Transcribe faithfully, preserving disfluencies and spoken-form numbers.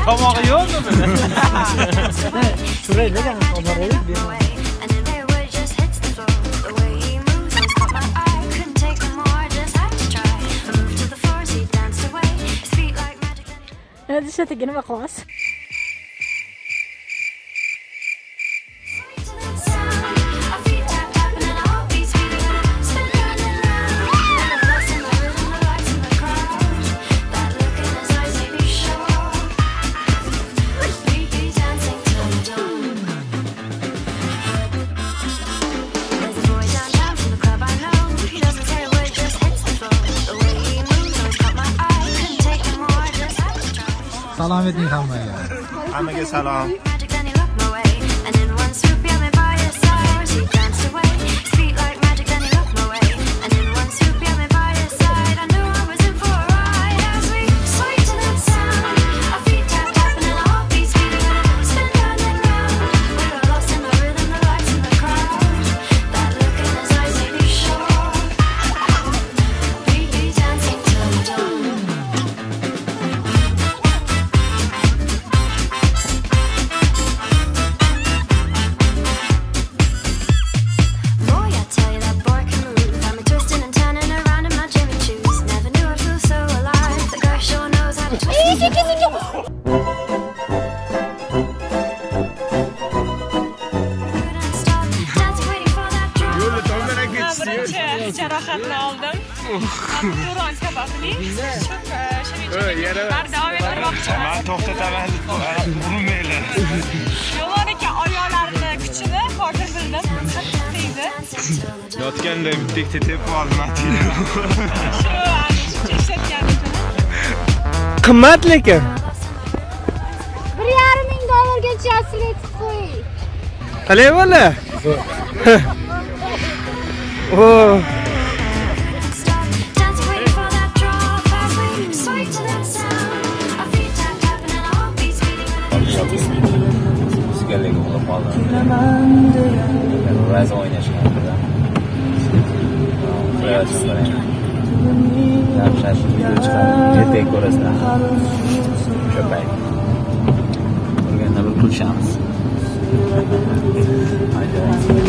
Tomog'i yo'qmi buni? Shurayda degan oboraylik bemor. Hadi şöyle nima qilasiz? Salam edin hammaga. Hammaga salom. Jarohatni oldim. To'ron sababli. Barda olmoqchiman. Men to'xtataman. Urmaylar. Yo'q ekan, oyoqlarini kuchini hozir bildim. Qattiqlaydi. Yotganda bitta tepib oldim. Qimmat lekin. bir yarim ming dollargacha aslet qo'y. Qalay bola? Oh. Sizlarga bo'lib qoldi. Ba'zi o'ynashgan bilan. Qo'yasizlar. Yaxshi video chiqarib, yetak ko'rasizlar. O'sha payt. O'rganda bir kulishamiz. Haydi.